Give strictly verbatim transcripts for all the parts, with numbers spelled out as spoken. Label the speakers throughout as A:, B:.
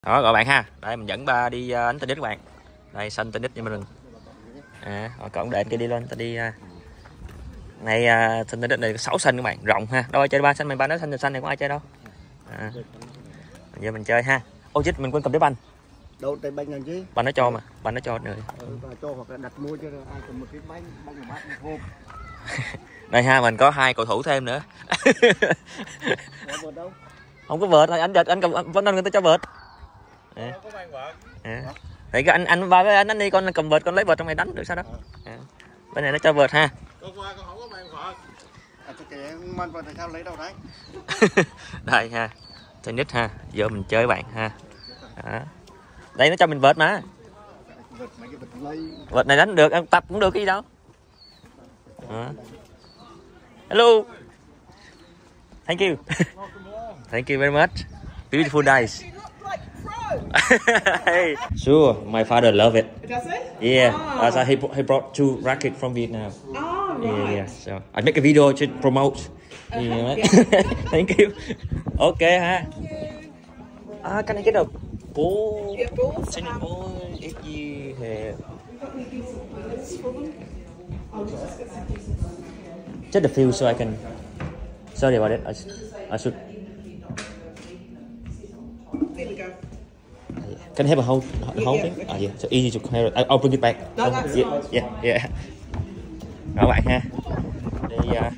A: Đó gọi bạn ha, đây mình dẫn ba đi uh, đánh tennis các bạn. Đây sân tennis như mình. À, rồi cậu để kia đi lên, ta đi uh... này uh, sân tennis này sáu sân các bạn, rộng ha. Đâu ai chơi ba sân, mình ba nói sân sân này có ai chơi đâu. À. Giờ mình chơi ha. Ô chết mình quên cầm đế banh.
B: Đâu tay banh làm chứ?
A: Banh nó cho mà, banh nó cho nữa.
B: Ừ, cho hoặc là đặt mua cho ai cầm một cái banh, banh của bác một hộp.
A: Đây ha, mình có hai cầu thủ thêm nữa. Không có vợt thôi, anh giật anh cầm vẫn anh người ta cho vợt. À. À. Thì cái anh anh ba với anh đánh đi, con cầm vợt con lấy vợt trong này đánh được sao đó. À. Bên này nó cho vợt ha.
B: Con qua con không có mang vợt. À thì kệ mang vợt thì sao lấy đâu đấy.
A: Đây ha. Tennis ha. Giờ mình chơi bạn ha. Đó. Đây nó cho mình vợt mà.
B: Vợt mấy cái vợt lây.
A: Vợt này đánh được, em tập cũng được cái gì đâu. Đó. Hello. Thank you. Thank you very much. Beautiful days. Hey. Sure, my father love it.
C: Does it?
A: Yeah,
C: Oh.
A: uh, so he he brought two rackets from Vietnam.
C: Oh, right.
A: Yeah, yeah. So I make a video to promote.
C: Uh-huh,
A: Yeah.
C: yeah.
A: Thank you. Okay ha. Ah, can I get a ball?
C: Yeah, balls.
A: Xin
C: Um,
A: ball if you have. Just a few so I can. Sorry about it. I, I should.
C: There we go.
A: Can I have a whole the whole
C: Yeah,
A: thing?
C: yeah.
A: Oh yeah, so easy to carry. I'll bring it back.
C: No, that's
A: yeah,
C: fine.
A: yeah, yeah. Đó bạn ha. Đi. Uh...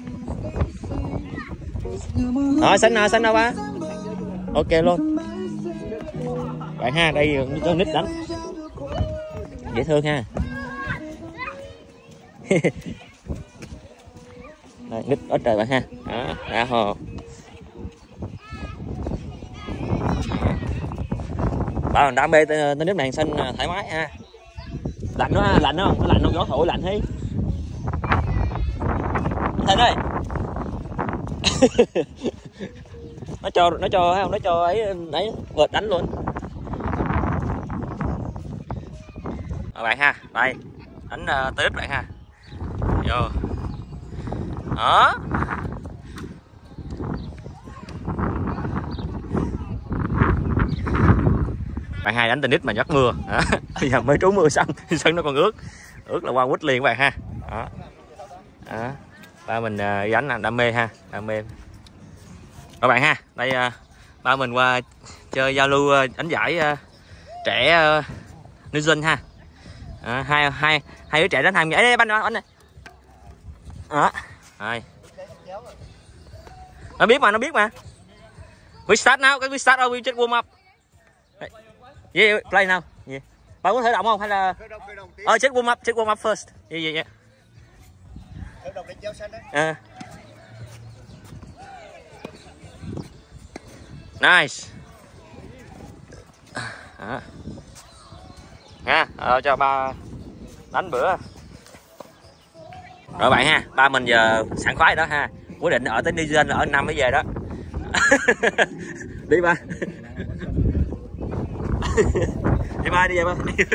A: Rồi xanh nào, xanh nào ba. Ok luôn. Bạn ha, đây con nít đánh. Dễ thương ha. Đây, nít ít trời bạn ha. Đó, đã hồ. Ba mình đam mê tennis màn xanh thoải mái ha. Lạnh đó ha, lạnh không? Nó lạnh không? Gió thổi lạnh thế. Thành ơi. Nó cho nó cho không? Nó cho ấy ấy vợt đánh luôn. Rồi bạn ha, đây. Đánh uh, tennis bạn ha. Vô. Đó. Bạn hai đánh tennis mà nhắc mưa. Đó. Bây giờ mới trú mưa xong, sân nó còn ướt. Ướt là qua quýt liền các bạn ha. Đó. Đó. Ba mình uh, đánh đam mê ha, đam mê. Các bạn ha, đây uh, ba mình qua chơi giao lưu uh, đánh giải uh, trẻ uh, New Zealand ha. À, hai hai hai đứa trẻ đánh hai ấy banh anh này. Đó. Rồi. Nó biết mà, nó biết mà. We start now, cái we start or we just warm up. Yeah, play now. Yeah. Bạn có thể động không hay là ờ check warm up, check warm up first. Yeah, yeah, yeah.
B: Khởi động để chéo sân đấy.
A: À. Nice. À. Ha, ờ, cho ba đánh bữa. Rồi bạn ha, ba mình giờ sảng khoái đó ha. Quyết định ở tới New Zealand ở năm mới về đó. Đi ba. Đi ba đi về ba.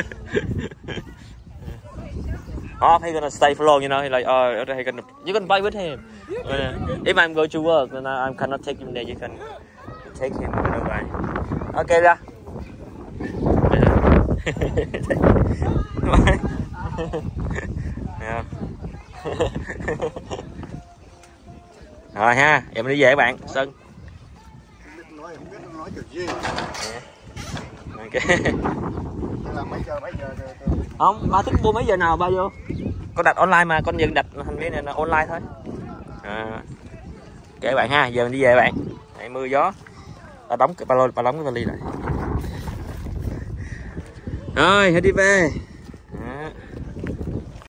A: Oh, he's gonna stay for long, you know. He's like, oh, he's gonna, you can play with him. If I'm going to work, then I cannot take him there. You can take him. Okay, ra. Rồi ha, giờ mình đi về các bạn, Sơn.
B: Nói không biết nói kiểu gì.
A: Okay.
B: Là mấy giờ mấy giờ
A: Không, ba thích mua mấy giờ nào ba vô. Con đặt online mà, con dừng đặt hành vi này là online thôi. À. Kệ bạn ha, giờ mình đi về bạn. Đây, mưa gió. Ba đóng cái ba lô, ba đóng cái vali lại. Rồi, hãy đi về.